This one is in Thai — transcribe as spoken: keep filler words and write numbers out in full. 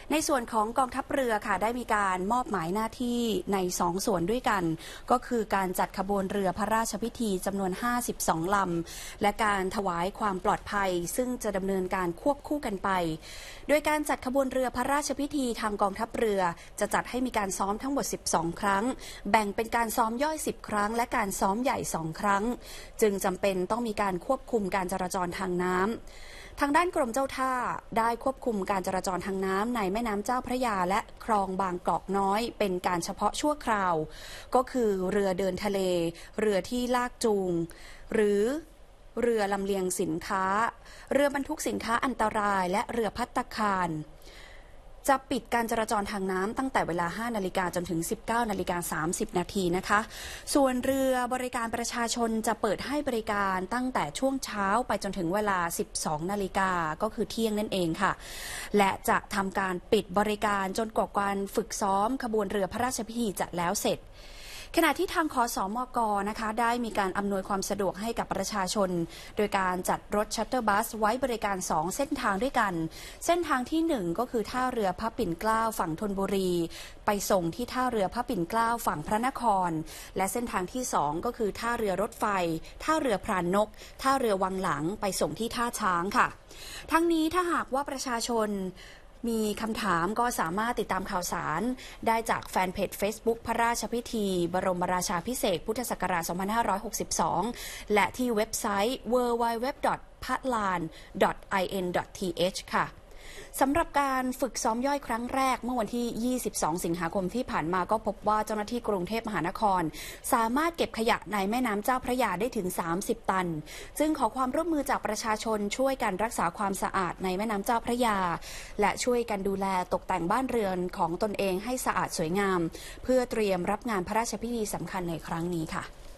ในส่วนของกองทัพเรือค่ะได้มีการมอบหมายหน้าที่ในสองส่วนด้วยกันก็คือการจัดขบวนเรือพระราชพิธีจำนวนห้าสิบสองลำและการถวายความปลอดภัยซึ่งจะดำเนินการควบคู่กันไปโดยการจัดขบวนเรือพระราชพิธีทางกองทัพเรือจะจัดให้มีการซ้อมทั้งหมดสิบสองครั้งแบ่งเป็นการซ้อมย่อยสิบครั้งและการซ้อมใหญ่สองครั้งจึงจำเป็นต้องมีการควบคุมการจราจรทางน้ำทางด้านกรมเจ้าท่าได้ควบคุมการจราจรทางน้ำในแม่น้ำเจ้าพระยาและคลองบางกอกน้อยเป็นการเฉพาะชั่วคราวก็คือเรือเดินทะเลเรือที่ลากจูงหรือเรือลำเลียงสินค้าเรือบรรทุกสินค้าอันตรายและเรือภัตตาคารจะปิดการจราจรทางน้ำตั้งแต่เวลา ห้านาฬิกาจนถึง สิบเก้านาฬิกาสามสิบนาทีนะคะส่วนเรือบริการประชาชนจะเปิดให้บริการตั้งแต่ช่วงเช้าไปจนถึงเวลา สิบสองนาฬิกาก็คือเที่ยงนั่นเองค่ะและจะทำการปิดบริการจนกว่าการฝึกซ้อมขบวนเรือพระราชพิธีจะแล้วเสร็จขณะที่ทางคสมก.นะคะได้มีการอำนวยความสะดวกให้กับประชาชนโดยการจัดรถชัตเตอร์บัสไว้บริการสองเส้นทางด้วยกันเส้นทางที่หนึ่งก็คือท่าเรือพระปิ่นเกล้าฝั่งธนบุรีไปส่งที่ท่าเรือพระปิ่นเกล้าฝั่งพระนครและเส้นทางที่สองก็คือท่าเรือรถไฟท่าเรือพรานนกท่าเรือวังหลังไปส่งที่ท่าช้างค่ะทั้งนี้ถ้าหากว่าประชาชนมีคำถามก็สามารถติดตามข่าวสารได้จากแฟนเพจ Facebook พระราชพิธีบรมราชาภิเษกพุทธศักราช สองพันห้าร้อยหกสิบสอง และที่เว็บไซต์ ดับเบิลยู ดับเบิลยู ดับเบิลยู ดอท พะลาน ดอท ไอ เอ็น ดอท ที เอช ค่ะสำหรับการฝึกซ้อมย่อยครั้งแรกเมื่อวันที่ ยี่สิบสอง สิงหาคมที่ผ่านมาก็พบว่าเจ้าหน้าที่กรุงเทพมหานครสามารถเก็บขยะในแม่น้ำเจ้าพระยาได้ถึง สามสิบ ตันจึงขอความร่วมมือจากประชาชนช่วยกันรักษาความสะอาดในแม่น้ำเจ้าพระยาและช่วยกันดูแลตกแต่งบ้านเรือนของตนเองให้สะอาดสวยงามเพื่อเตรียมรับงานพระราชพิธีสำคัญในครั้งนี้ค่ะ